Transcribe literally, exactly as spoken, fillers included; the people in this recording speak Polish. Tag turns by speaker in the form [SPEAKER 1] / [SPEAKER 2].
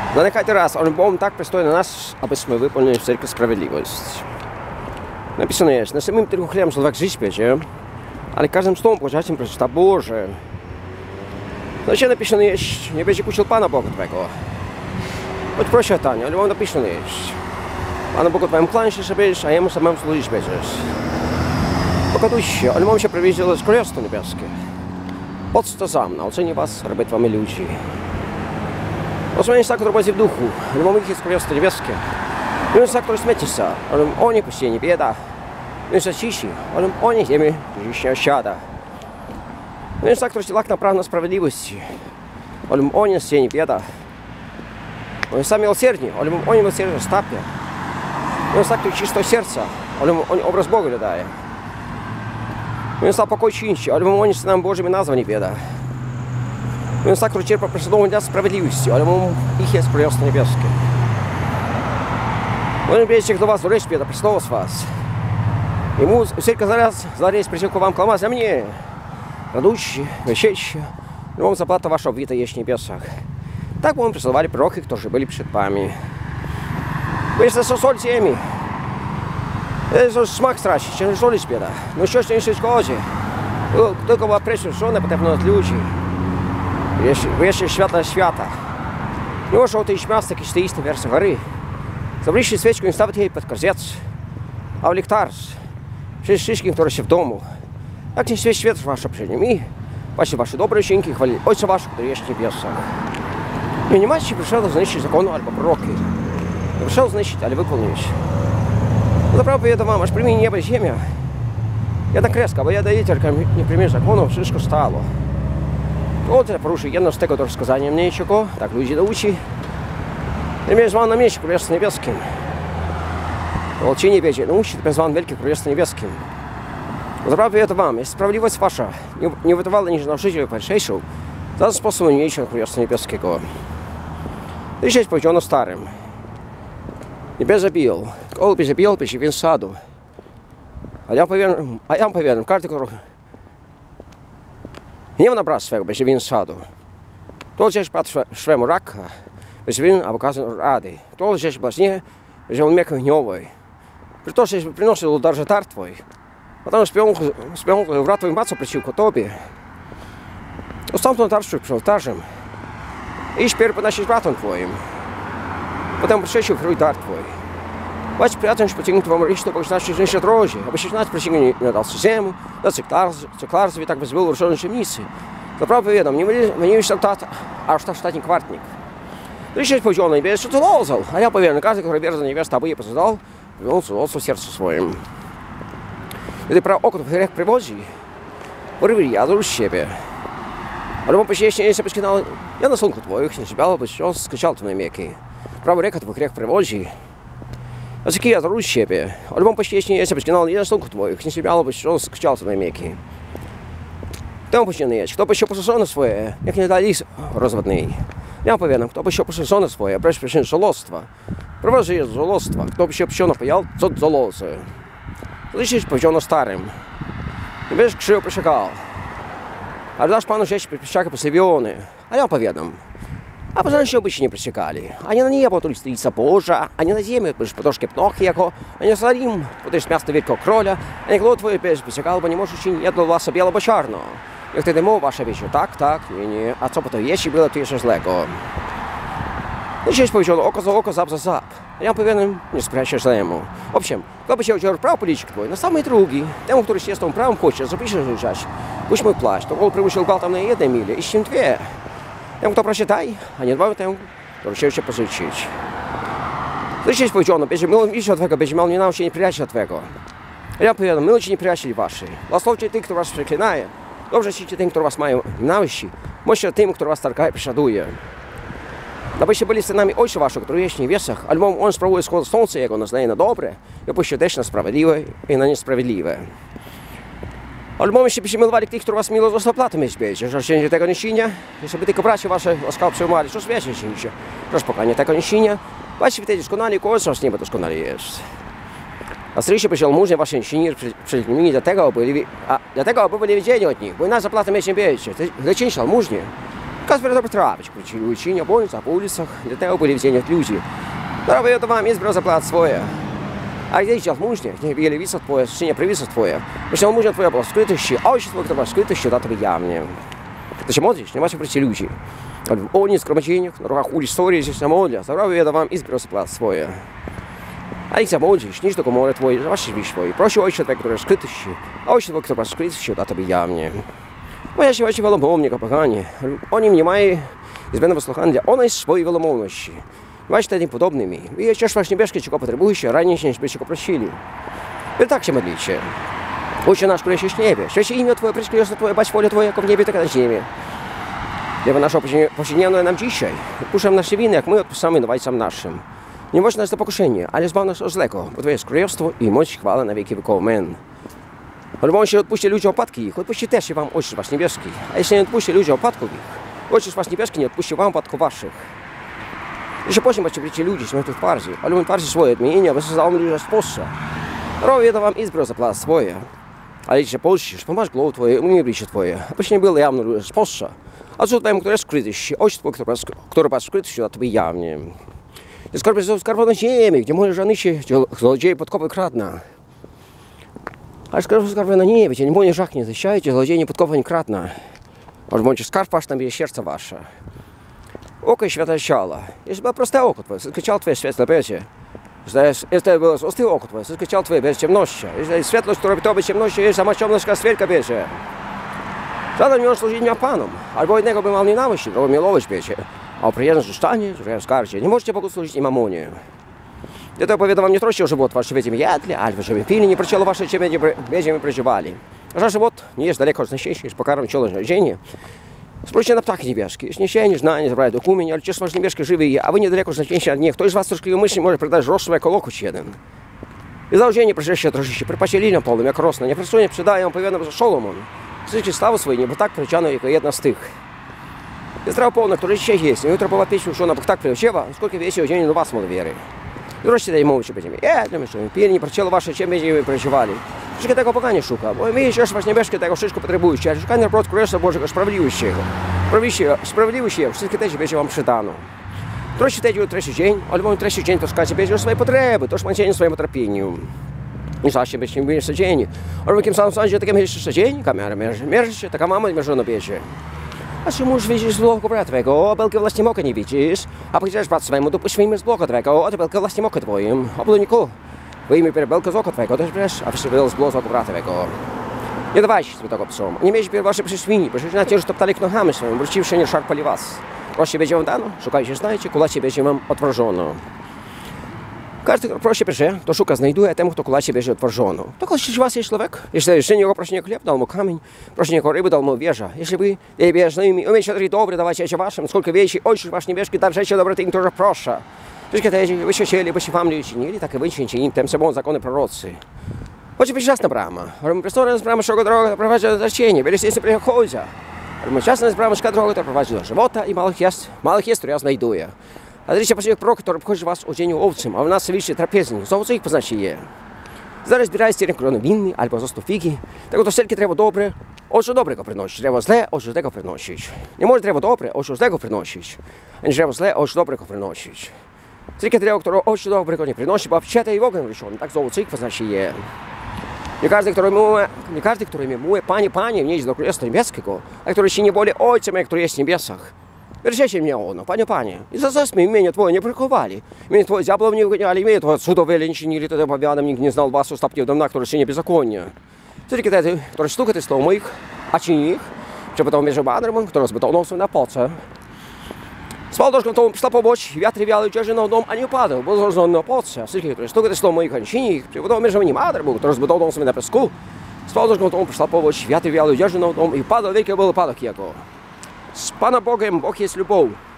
[SPEAKER 1] Zanechajte raz, ale Bóg tak przystoi na nas, abyśmy wypełnili wszelką sprawiedliwość. Napisane jest, na samym tylko chlebem człowiek żyć będzie, ale każdym słowem pożarciem przeczyta Boże. Znaczy napisane jest, nie będzie kusił Pana Boga Twego. Choć proszę Tania, ale mam napisane jest. Panu Bogu Twojemu kłaniać się będziesz, a Jemu samemu służyć będziesz. Pokaduj się, ale mam się przewieźć do Królestwa Niebieskie. Po co to sam, nauczenie was, robić wami ludzi. Osłaniać tak, który będzie w duchu, ale mam ich jest Królestwo Niebieskie. Więc tak, który śmieci ale oni puściej nie bieda. Więc za ciszy, ale oni ziemi dziś nie osiada. Więc tak, który się lak naprawdę na sprawiedliwości, ale oni nie bieda. Oni sami miłosierni, ale oni miłosierdzie stapia. Więc tak, który czysto serca, ale oni obraz Boga daje. Więc tak, pokój czyńcie, ale oni synami Bożymi nazwa nie bieda. Więc tak, który cierpa prześladowanie dla sprawiedliwości, ale ich jest Królestwo Niebieskie. Oni będziecie do was wreszcie bieda, prześladował z was. I mu wszelka zaraz, zaraz przeciwko wam kłamać, a mnie. Radujcie, weselcie, i wam zapłata wasza obfita jest w niebiosach. Tak wam prześladowali proroki, którzy byli przed wami. Wy jesteście solь ziemi. To jest smak stracić, nie solić bieda. No coś nie szkodzi. Tylko była prześladowana potem od ludzi. Wy jesteście światła świata. Nie można o tej śmiast, jakiś teisty wierszy gory. Zabliżcie świeczkę i stawić jej pod korzec. A w lektarz. Przecież wszystkim, którzy się w domu. Jak nie świeć świat wasza przed nimi. Właśnie wasze dobre dzięki chwali Ojca waszego, który jest w niebiosach. I nie macie przyszedł zniszczyć zakonu albo proroki. Nie przyszedł zniszczyć, ale wypełnić. No naprawdę powiadam wam, aż przyjmie niebo i ziemia. Jedna kreska, bo jedna literka nie przyjmie zakonu, wszystko stało. От порушив jedno z tego do rozkazania mnie czego, tak ludzi nauczy. I mnie zwan na mieście Królestwem Niebieskim. Ci nie wiedzie, nauczy mnie zwan Wielkim Królestwem Niebieskim. Naprawdę to wam, jest sprawiedliwość wasza, nie, nie wydawała niż na życie pierwszejszą, za sposobem nie idzie do Królestwa Niebieskiego. Dzisiaj jest powiedziano starym. Nie będzie bił, tylko będzie bił, będzie więc sadu. A ja powiem, a ja powiem, każdy, który nie ma nabrać swego, będzie więc sadu. To gdzieś patrzy swemu raka, będzie więc abokazem rady. To gdzieś właśnie, będzie on miekły hniowy. To się przynosi do darza tar twój. A tam śpią wrat twój maco przeciwko tobie. To stamtąd tarczy przed ołtarzem. I śpier podnosić bratom twoim. Potem przeciw krój dar twój. Bądź przyjaciół, pociągnąć wam ryśto, bo znaczy, że się droży. Aby się znać pociągnąć na dalszy ziemu, na cyklarstwie, tak by było ruszone ziemnicy. Naprawdę wiedzą, nie mylisz tam tata, aż tak ostatni kwartnik. Dzisiaj powiedziano, nie wiesz, co to lozał. A ja powiem, każdy, który wierzy, nie wiesz, aby je poznał, wyjął co w sercu swoim. Gdy prawo oko w grzech przywodzi, porywili ja do siebie. Ale mam powiedzieć, nie jest przeskinał, ja na słonku twoich, nie śpiało, byś on skryciał to najmiekiej. Prawo reka w grzech przywodzi. A co ja do siebie, ale mam powiedzieć, nie jest przeskinał, ja na słonku twoich, nie śpiało, byś on skryciał to najmiekiej. Kto powiedzieć, nie jest, kto by się poszerzony swoje, jak nie dali rozwodnej. Ja powiem, kto by się poszerzony swoje, brać przyczyn żalostwa. Prowadzi jest żalostwa, kto by się psiona pojał, co żalosy. To dzisiaj powiedziano starym. Nie będziesz krzywo przyszekał. Ale dasz panu rzecz przyszaka postawiony. A ja opowiadam. A poza tym by się nie przyszekali. Ani na niebo, to lica Boża, ani na ziemię, byś po troszkę pnochy jako, ani na Salim, bo to jest miasto Wielkiego Króla, a niech lud twój będziesz przyszekał, bo nie możesz ci jedno własa bielo, bo czarno. Jak wtedy mu wasza wiecie, tak, tak, nie, nie, a co po to jeśli było, to jeszcze złego. Dzisiaj powiedziano oko za oko, zap za zap. A ja powiem, nie sprawia się źlemu. Owszem, kto by się udział prawo polityki twój, na samej drugi, temu, który się z tą prawą хоче, zapisze żyć, puść mój płaszcz, to on przymusił gwałt tam na jednej mili, i z tym dwie. Temu, kto prositaj, a nie dbał temu, który chciał się pożyczyć. Dzisiaj powiedziano, będzie miło iść od twego, będzie miał nie nauczyć nieprzyjaciela twego. A ja powiem, miłujcie nieprzyjacieli waszych. Błogosławcie tych, którzy was przeklinają. Dobrze czcicie tym, którzy was mają nienawiści. Możecie tym, który was targaje i prześladuje. Abyście byli synami Ojca waszego, który jest w niebiesach, albowiem On sprawuje skład słońca Jego na złe i na dobre, i opuści deszcz na sprawiedliwe i na niesprawiedliwe. Albowiem się byście milowali tych, którzy was miło został platą mieć będzie, że się tego nie czynia, i żeby tylko bracia wasze łaskaw przyjmowali, że wiecie się, że spokojnie tego nie czynia, właśnie wtedy doskonali, koło z nieba doskonali jest. A stryjcie byście almużnie wasze nie czyni przed nimi, dlatego aby byli, a dlatego aby byli widzieni od nich, bo nas za platą mieć nie będzie, lecieńcie almużnie. Kasper добре травить, причину учения, больницах, по улицах, для того были взяты люди. Prawie to wam jest brał płat swoje. A gdzieś jest mużnie, nie wiele wisot twoje, czy nie przewisot twoje. Myślę, mużnia twoja była skrytości, a ojciec twój, która skrytości, da to ja mnie. To się modlisz, nie macie przecie ludzi. Oni w zgromadzeniach, na rogach ulic historii się modlia. Prawie to wam jest brał płat swoje. A jak się modlisz, niż do komory twoje, że masz wiś twoje. Prosi ojciec twój, która skrytości, a ojciec twój, która skrytości, da to ja mnie. Moja się właśnie wielomownie, kochani. Oni mnie mają, i będą wysłuchani, ona jest swojej wielomowności. Бачите, tym podobnymi. I jeszcze właśnie bierzcie, czego potrzebujecie, raniej się byście go prosili. I tak się modlicie. Ojcze nasz, który jesteś w niebie, święcie imię Twoje, przyszłość Twoje, bać wolę Twoje, jako w niebie, tak na ziemi. Chleba naszego powszedniego nam dzisiaj. Odpuszczam nasze winy, jak my odpuszczamy winowajcom naszym. Nie może nas do pokuszenia, ale zbaw nas od złego, bo Twoje jest królestwo i moc, chwała na wieki wieków. Amen. Albo on się odpuści ludziom opadki ich, odpuści też się wam Ojciec Wasz niebieski. A jeśli nie odpuści ludziom opadków ich, Ojciec Wasz niebieski nie odpuści wam opadków waszych. Jeszcze później macie przyjść ludzi, że my tu twardzi, ale my twardzi swoje odmienienia, bo są ludzie z Polsce. Robię to wam izbro za płat swoje. Ale jeśli polścisz, pomasz głowę twoje, umie bliższe twoje, abyś nie był jawno ludzie z Polsce. A co temu, który jest skrytyś, ojciec twój, który was skrytyś, na tobie jawnie. Jest skarb jest skarb na ziemi, gdzie może żadnych się złodzieje podkopy kradną. A skarb jest skarb na niebie, gdzie nie może żach nie zasiajcie, złodzieje podkopy nie kradną. Aż bądź skarb wasz, tam jest serce wasze. Oko świata ciała. Jest było proste oko twoje, skryciał twoje świetle będzie. Jest to było ostry oko twoje, skryciał twoje bez ciemności. Jest światłość, która by to by ciemności, jest sama ciemność, jak świerka bierze. Żaden miał służyć nie panom, albo jednego by miał nienawiść, albo miłować bierze. A przyjemność zostanie, że jest skarcie. Nie możecie Bogu służyć i mamonie. Ja to opowiadam wam nie troszkę, żeby od was będziemy jedli, albo żeby pili, nie procielo wasze ciebie, nie będziemy przeżywali. A że nie jest daleko od najścięśniejszych, jest pokarm ciolo na ziemi. Spójrzcie na ptaki niebieskie. Jeśli nie się, nie zna, nie zabrali dokumenty, ale przecież wasz niebieski żywy, a wy niedaleko znaczniejsi od nich. Ktoś z was troszkę myśli może przydać rosną jako lokuć jeden. I założenie proszę się troszkę przypasili na polem, jak rosną. Nie prostu nie przydają, opowiadam, że Solomon. Wszystkie slawy swoje, nie bo tak przeciano jako jedna z tych. Jest trawa polna, która dzisiaj jest. Nie jutro była pieśń, że ona bo tak przeciewa, skолько wiecie o dzień do was mod wiery. Wreszcie daj mówić, że będziemy jedli, że pili, nie procielo wasze cię będziemy przeżywali. Troszkę tego poganie szuka, bo my jeszcze was niebieskiego tego wszystko potrzebujecie, ale szukanie naprot Królestwa Bożego, sprawiedliwości Jego. Sprawiedliwości Jego, wszystkie te będzie wam przydano. Troszkę tej trzeci dzień, albo trzeci dzień to skacie będzie o swoje potrzeby, toż macie swoim utrapieniu. Nie zawsze byście mieli jeszcze dzień. Albo kim sam sądzie, takim jeszcze dzień, kamera mierzy, mierzy, taka mama mierzona bierze. A czy mąż widzisz z bloku brata twego, a belkę własnie moka nie widzisz, a powiedziałeś brat swojemu, dopuśćmy z bloku twego, a ty belkę własnie moka twoim, a bluniku. Wyjmij belkę z oka twego, też wiesz, a wszyscy z bloku brata twego. Nie dawajcie sobie tego psom, nie miejcie pierw wasze przyszwini, bo na cię, że toptali knochrami swoim, wróciwszy nie szarpali was. Proszę będzie wam dano, szukajcie, znajcie, kulacie będzie wam otworzono. Każdy, kto prosi proszę, to szuka, znajduje, a temu, kto kulacie będzie otworzono. To jeśli was jest człowiek, jeśli jeszcze niego prosi nie chleb, dał mu kamień, prosi niego ryby, dał mu wieża. Jeśli wy, jej wierznymi, umiecie coś dobre, dawajcie się waszym, skолько wiecie, ojciec wasz niebieski, dawajcie dobre tym, którzy proszę. Wszystkie te, byście chcieli, byście wam nie czynili, tak wy czynicie, tym sobą zakony prorocy. Chodźcie być jasna brama, ale przestorna jest brama, szkoda droga, to prowadzi do zacienia, byliście sobie przychodzą. Ale jasna jest brama, szkoda droga, to prowadzi do żywota i małych jest, małych jest, które ja znajduję. A zresztą patrzcie, prorok, który obchodzi was o dzieniu owcym, a w nas widzicie trapezni, za owce ich poznacie je. Zaraz zbierajcie rękę winny albo zostaw figi, tego to wszelkie trzeba dobre, oczy dobrego przynosić, trzeba źle, oczy złego przynosić. Nie może trzeba dobre, oczy złego przynosić, a nie trzeba źle, oczy dobrego przynosić. Wszelkie trzeba, które oczy dobrego nie przynosi, bo wcieta i w ogień wyszony, tak za owce ich poznacie je. Nie każdy, który mówi, nie każdy, który mi mówi, panie, panie, nie idź do Królestwa Niebieskiego, a który się nie boli ojcem, jak który jest w niebiesach. Wierzcie mnie ono, panie, panie, i za zasmy imienia Twoje nie przychowali. Imię Twoje diabłów nie wyganiali, imię Twoje cudowe nie czynili, to opowiadam, nikt nie znał was ostatnio w domach, które czynią bezzakonnie. Tylko te, które sztukają słowo moich, a czyni ich, przebytał mierze banrem, które zbytał nosem na poce. Spał troszkę tą szlapoboć, wiatry wiały dzierży na dom, a nie upadał, bo złożony na poce. Wszystkie, które sztukają słowo moich, a czyni ich, przebytał mierze nie banrem, które zbytał nosem na piasku. Spał troszkę tą szlapoboć, wiatry wiały dzierży na dom i upadał, wielkie było padok jego. Z Pana Bogiem, Bóg jest любов.